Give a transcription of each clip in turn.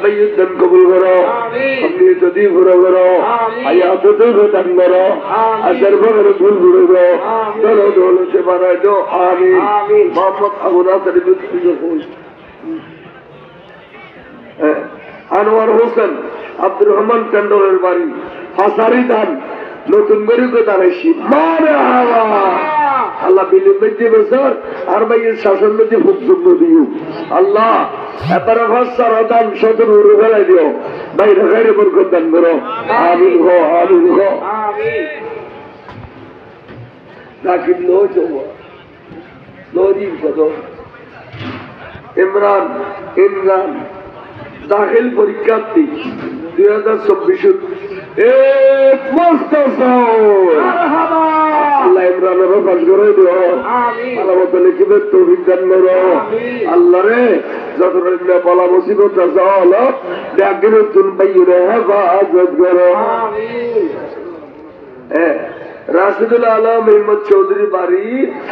বাইয়ত দান কবুল করো আপনি যদি পুরো করো হায়াত তো দান করো আশার বগরে ফুল ফুলে দাও দলো দলো সে বানাই দাও আমিন মোহাম্মদ আবু নাসর আনোয়ার হোসেন আব্দুর রহমান টেন্ডরের বাড়ি হাসারি ধান নতুন গরিকে দাঁড়াইছি আল্লাহ বিলিম বেঁচে বছর আর ভাইয়ের শাসন বেঁচে খুব যুগ্ম দিও আল্লাহ এবারে ভাষার দান সতর উড়ে ফেলাই দিও বাইরে বাইরে বরকত দান করো আমিন হো আমিন হো লাকিন লো চৌবা লোরিম কত ইমরান ইমরান দাখিল পরীক্ষার্থী 2024 আল্লাহ ইমরানের কাজ করে দিও আল্লাহ মতো লিখিবে তৌফিক দান করো আল্লাহ রে যত বলা মুসিবত হলো দেখবেন তুল বাইরে হেফাজত করো রাশিদুল আলম হিম্মত চৌধুরী বাড়ি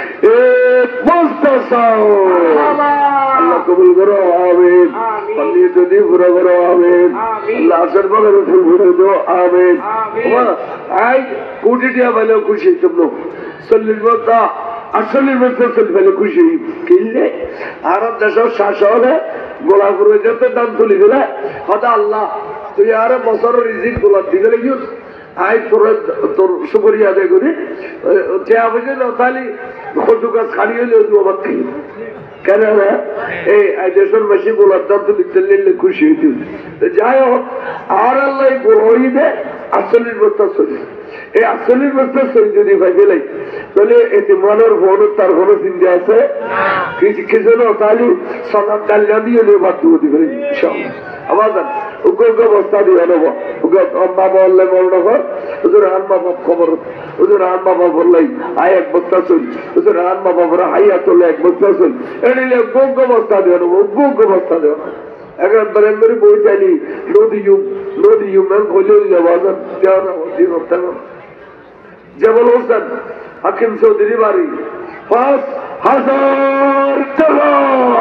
আল্লাহ কবুল করো আমিন পানি যদি পুরো করো আমিন আল্লাহ আসার বগরে ফুল ফুলে দো আমিন আই কোটি টিয়া ভালো খুশি তোমরা 40 বছর 48 বছর ভালো খুশি কিনলে আর দেশের শাসক গোলা করে যেতে দাম তুলি দিলে হয়তো আল্লাহ তুই আর বছর রিজিক গোলা দিবে লাগিও আই তোর শুকরিয়া আদায় করি তাহলে গাছ খাড়িয়ে আবার খাই কেন এই দেশের বেশি বলার দাম তো লিখতে নিলে খুশি হইতে যাই হোক আর আল্লাহ বড় 48 বছর চলি এই 48 বছর চলি যদি ভাই গেলাই তাহলে এতে মনের ভোর তার কোনো চিন্তা আছে কিছু না তাহলে সনাব ডালিয়া দিয়ে বাদ দিবে আবার উগ্র অবস্থা দিয়ে নেব মা বললে মনে কর হুজুর আন বাবা খবর হুজুর আন বাবা বললাই আয় 1 বস্তা চল হুজুর আন বাবা বলে হাইয়া চলে 1 বস্তা চল এটা উগ্র অবস্থা দিয়ে নেবো উগ্র অবস্থা দেওয়া একবারে মেরে বই চাইলি নদী ইউমেন খোঁজে বাজার দেওয়া না করতে না জবল হোসেন হাকিম চৌধুরী বাড়ি 5,000 টাকা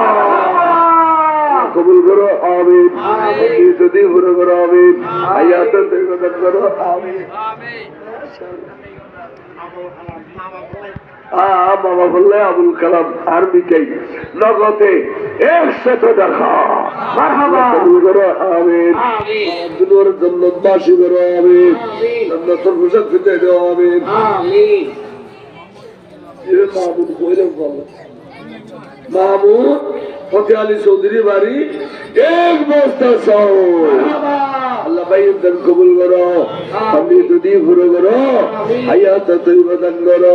কবুল করো আমিন যদি পুরো করো আমিন হায়াত দান করো আমিন বাবা বললে আবুল কালাম আর্মি চাই নগদে 100 টাকা কবুল করো আমিন দুনিয়ার জান্নাতবাসী করো আমিন জান্নাতুল ফুরসত ফিরে দাও আমিন আমিন এ মাহমুদ কইলেন বলো মাহমুদ ফতে আলী চৌধুরী বাড়ি 1 বস্তা চাউল আল্লাহ ভাই দান কবুল করো আমি যদি পুরো করো হায়াত তৈবা দান করো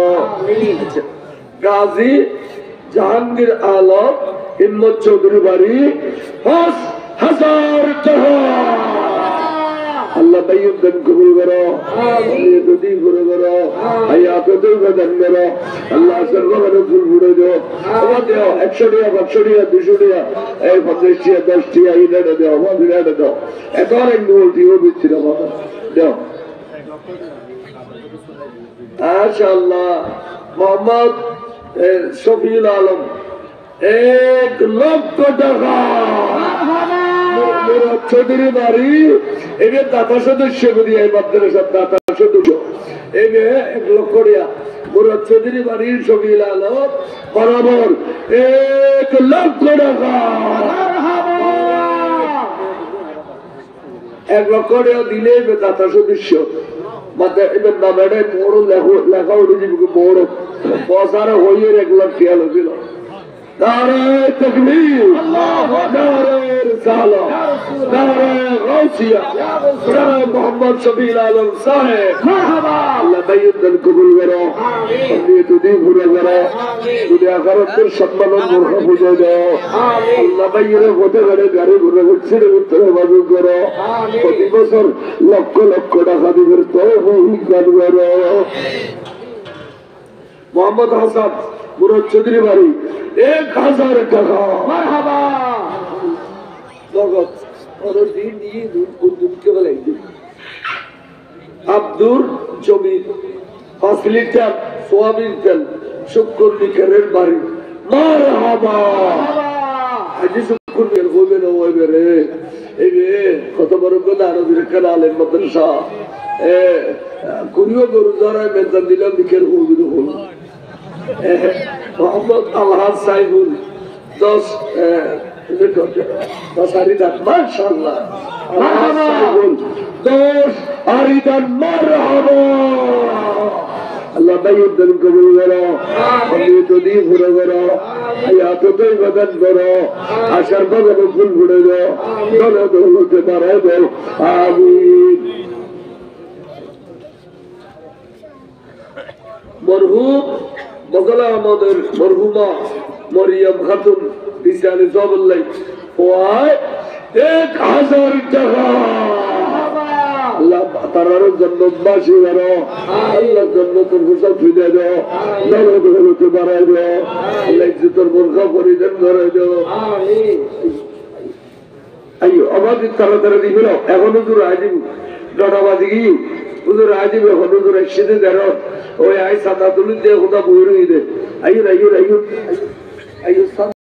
গাজী জাহাঙ্গীর আলম হিম্মত চৌধুরী বাড়ি 5,000 টাকা আল্লাহ ভাই দান কবুল করো আমি যদি পুরো করো হায়াত তৈবা দান করো আল্লাহ সর্বভাবে ফুল ফুলে দাও আবার দাও 100 টাকা 500 টাকা 200 টাকা এই 50 টাকা 10 টাকা ইনারে দাও মদিনারে দাও এখন এক বলছি ও বিচ্ছিরা বাবা দাও মাশাআল্লাহ মোহাম্মদ শফিউল আলম 1 লক্ষ টাকা মুরাদ চৌধুরী বাড়ি এবে দাতা সদস্য করি এই মাদ্রাসার দাতা সদস্য এবে 1 লক্ষ টাকা মুরাদ চৌধুরী বাড়ির শফিউল আলম বরাবর 1 লক্ষ টাকা 1 লক্ষ টাকা দিলে দাতা সদস্য মাত্র এবার নামে বড় লেখা উঠে যাবে বড় পয়সারে হইয়ে 1 লাখ টাকা লাগছিল নারে তাকবীর নারে রিসালাত নারে গাউসিয়া নারে মোহাম্মদ শফিউল আলম সাহেব মারহাবা আল্লাহ বাইয়ত দান কবুল করো আমিন যদি পুরো করো যদি আখিরাতের সম্মানের মুরখা বুঝে দাও আল্লাহ বাইয়ের পথে গড়ে গাড়ি ঘুরে ছেড়ে উত্তরে বাজু করো প্রতি বছর লক্ষ লক্ষ টাকা দিবের তৌফিক দান করো মোহাম্মদ হাসান মুরাদ চৌধুরী বাড়ি 1,000 টাকা মারহাবা নগদ ওর দিন দিয়ে দুধকে বলে আব্দুর জমির 5 লিটার সোয়াবিন তেল শুক্র লিকারের বাড়ি মারহাবা কুরবের হবে না ওই বেরে এই রে কত বড় কথা আরো বিরক্ষণ আলেন মাদ্রাসা কুড়িও গরু ধরায় বেতন দিলাম দিকের হবি হল মোহাম্মদ আলহাজ সাইবুল 10 হারিদান মাশাআল্লাহ আলহাজ সাইবুল 10 হারিদান মারহাবা আল্লাহ বাইউদ্দিন কবুল করো আমি যদি ঘুরে করো হায়াত তুই বদন করো আশার বদন ফুল ফুটে দাও দলে দৌলতে বাড়ায় দাও আমিন মরহুম বগলা আমাদের মরহুমা মরিয়ম খাতুন বিশালে জবল্লাই ওয়ায় 1000 টাকা আল্লাহ তারার জান্নাতবাসী করো আল্লাহ জান্নাতের ফুসল ফিরে দাও দলে দৌলতে বাড়ায় দাও আল্লাহ ইজ্জতের বোরখা পরিধান করে দাও আমিন আইয়ো আমাদের তাড়াতাড়ি দিল এখনো দূর আজিব ডটাবাজি কি হুজুর আজিব এখন হুজুর এসে দেরো ওই আই সাদা তুলি দিয়ে খোদা বইরই দে আইয়ো আইয়ো আইয়ো আইয়ো